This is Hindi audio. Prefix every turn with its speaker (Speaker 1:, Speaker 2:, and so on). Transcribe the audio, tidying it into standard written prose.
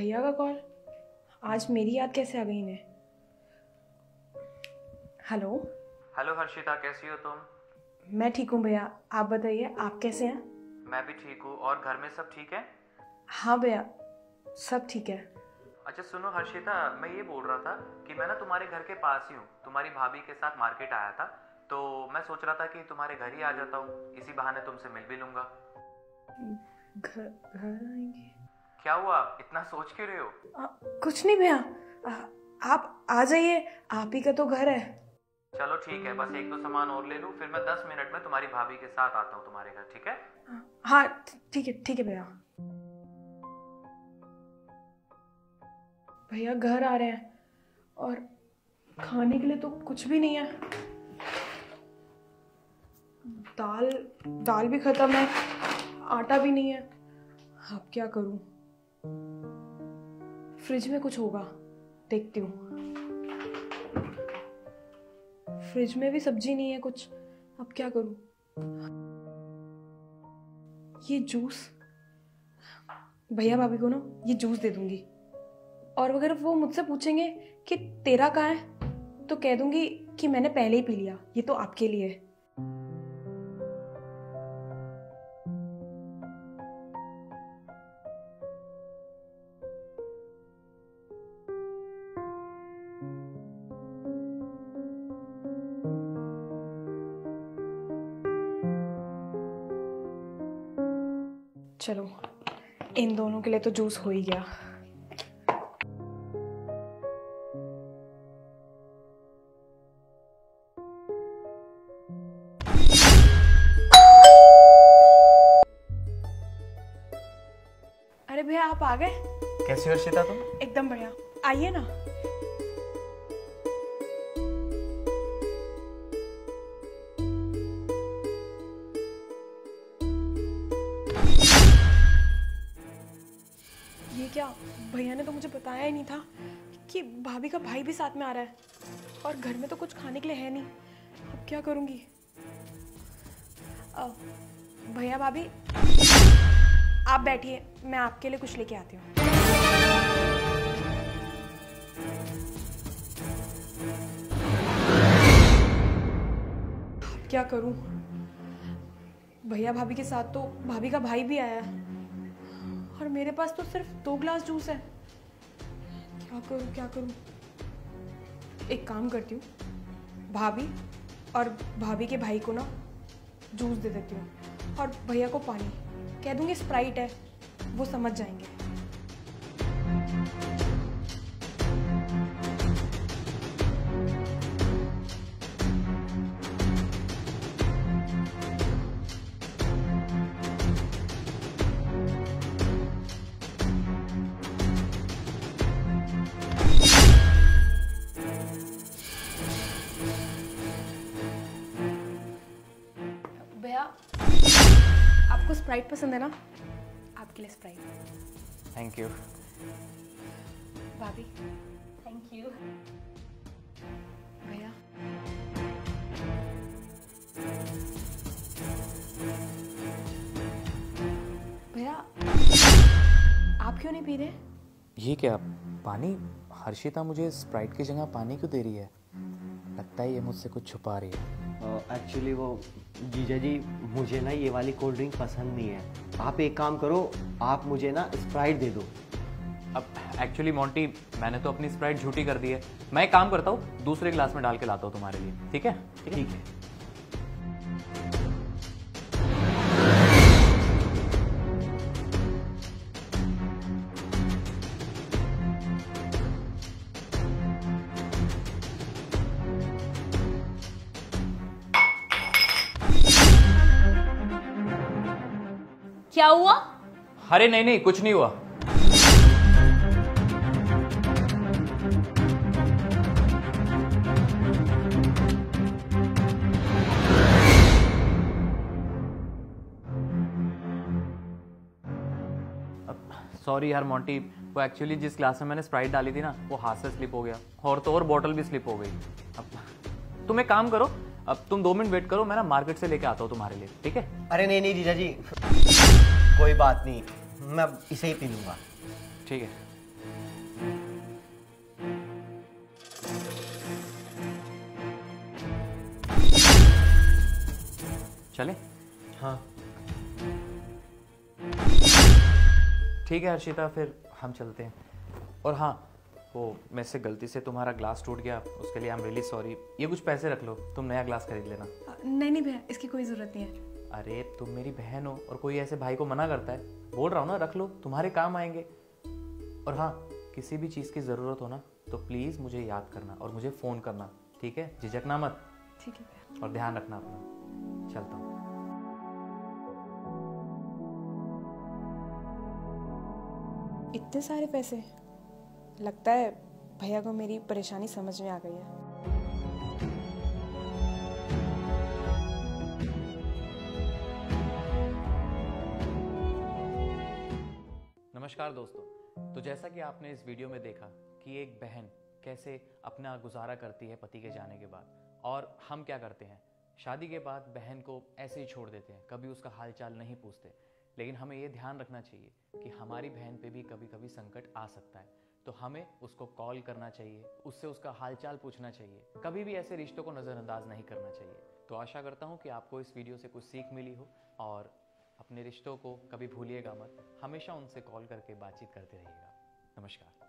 Speaker 1: भैया का कॉल। आज मेरी याद कैसे आ गई इन्हें। हेलो।
Speaker 2: हेलो हर्षिता, कैसी हो तुम?
Speaker 1: मैं ठीक हूँ भैया, आप बताइए आप कैसे हैं।
Speaker 2: मैं भी ठीक हूँ। और घर में सब ठीक है?
Speaker 1: हाँ भैया, सब ठीक है।
Speaker 2: अच्छा सुनो हर्षिता, मैं ये बोल रहा था कि मैं ना तुम्हारे घर के पास ही हूँ। तुम्हारी भाभी के साथ मार्केट आया था, तो मैं सोच रहा था कि तुम्हारे घर ही आ जाता हूँ, इसी बहाने तुमसे मिल भी लूंगा।
Speaker 1: घर आएंगे?
Speaker 2: क्या हुआ, इतना सोच क्यों रहे हो?
Speaker 1: कुछ नहीं भैया, आप आ जाइए, आप ही का तो घर है।
Speaker 2: चलो ठीक है, बस एक दो सामान और ले लूँ, फिर मैं 10 मिनट में तुम्हारी भाभी के साथ आता हूँ तुम्हारे घर, ठीक है?
Speaker 1: हाँ ठीक है भैया। भैया घर आ रहे हैं और खाने के लिए तो कुछ भी नहीं है। दाल भी खत्म है, आटा भी नहीं है। अब क्या करूं? फ्रिज में कुछ होगा, देखती हूँ। फ्रिज में भी सब्जी नहीं है कुछ, अब क्या करूं? ये जूस, भैया भाभी को ना ये जूस दे दूंगी, और अगर वो मुझसे पूछेंगे कि तेरा कहाँ है, तो कह दूंगी कि मैंने पहले ही पी लिया, ये तो आपके लिए है। चलो, इन दोनों के लिए तो जूस हो ही गया। अरे भैया आप आ गए?
Speaker 2: कैसी हो हर्षिता तुम?
Speaker 1: एकदम बढ़िया, आइए ना। ये क्या, भैया ने तो मुझे बताया ही नहीं था कि भाभी का भाई भी साथ में आ रहा है, और घर में तो कुछ खाने के लिए है नहीं। अब क्या करूंगी? भैया भाभी आप बैठिए, मैं आपके लिए कुछ लेके आती हूँ। क्या करूं? भैया भाभी के साथ तो भाभी का भाई भी आया है, और मेरे पास तो सिर्फ 2 ग्लास जूस है। क्या करूं? एक काम करती हूँ, भाभी और भाभी के भाई को ना जूस दे देती हूँ, और भैया को पानी। कह दूंगी स्प्राइट है, वो समझ जाएंगे। भैया आपको स्प्राइट पसंद है ना? आपके लिए स्प्राइट।
Speaker 2: Thank you.
Speaker 1: भाभी थैंक यू। भैया भैया आप क्यों नहीं पी रहे?
Speaker 2: ये क्या पानी? हर्षिता मुझे स्प्राइट की जगह पानी क्यों दे रही है? लगता है ये मुझसे कुछ छुपा रही है।
Speaker 3: एक्चुअली वो जीजा जी, मुझे ना ये वाली कोल्ड ड्रिंक पसंद नहीं है। आप एक काम करो, आप मुझे ना स्प्राइट दे दो।
Speaker 2: अब एक्चुअली मोंटी, मैंने तो अपनी स्प्राइट झूठी कर दी है। मैं एक काम करता हूँ, दूसरे गिलास में डाल के लाता हूँ तुम्हारे लिए, ठीक है?
Speaker 3: ठीक है।
Speaker 4: क्या हुआ?
Speaker 2: अरे नहीं, कुछ नहीं हुआ। सॉरी यार मोंटी, वो एक्चुअली जिस ग्लास में मैंने स्प्राइट डाली थी ना, वो हाथ से स्लिप हो गया, और तो और बोतल भी स्लिप हो गई। अब तुम एक काम करो, अब तुम 2 मिनट वेट करो, मैं ना मार्केट से लेके आता हूँ तुम्हारे लिए, ठीक है?
Speaker 3: अरे नहीं जीजा जी, कोई बात नहीं, मैं इसे ही पी लूंगा।
Speaker 2: ठीक है। चले?
Speaker 3: हाँ।
Speaker 2: ठीक है हर्षिता, फिर हम चलते हैं। और हाँ, वो मेरे से गलती से तुम्हारा ग्लास टूट गया, उसके लिए आई एम रियली सॉरी। ये कुछ पैसे रख लो, तुम नया ग्लास खरीद लेना।
Speaker 1: नहीं नहीं भैया, इसकी कोई ज़रूरत नहीं है।
Speaker 2: अरे तुम मेरी बहन हो और कोई ऐसे भाई को मना करता है? बोल रहा हूँ ना, रख लो, तुम्हारे काम आएंगे। और हाँ, किसी भी चीज़ की ज़रूरत हो ना तो प्लीज़ मुझे याद करना और मुझे फ़ोन करना, ठीक है? झिझकना मत।
Speaker 1: ठीक है भैया।
Speaker 2: और ध्यान रखना अपना। चलता हूँ।
Speaker 1: इतने सारे पैसे, लगता है भैया को मेरी परेशानी समझ में आ गई है।
Speaker 2: नमस्कार दोस्तों। तो जैसा कि आपने इस वीडियो में देखा कि एक बहन कैसे अपना गुजारा करती है पति के जाने के बाद, और हम क्या करते हैं, शादी के बाद बहन को ऐसे ही छोड़ देते हैं, कभी उसका हालचाल नहीं पूछते। लेकिन हमें ये ध्यान रखना चाहिए कि हमारी बहन पे भी कभी कभी संकट आ सकता है, तो हमें उसको कॉल करना चाहिए, उससे उसका हालचाल पूछना चाहिए। कभी भी ऐसे रिश्तों को नज़रअंदाज नहीं करना चाहिए। तो आशा करता हूँ कि आपको इस वीडियो से कुछ सीख मिली हो, और अपने रिश्तों को कभी भूलिएगा मत, हमेशा उनसे कॉल करके बातचीत करते रहिएगा। नमस्कार।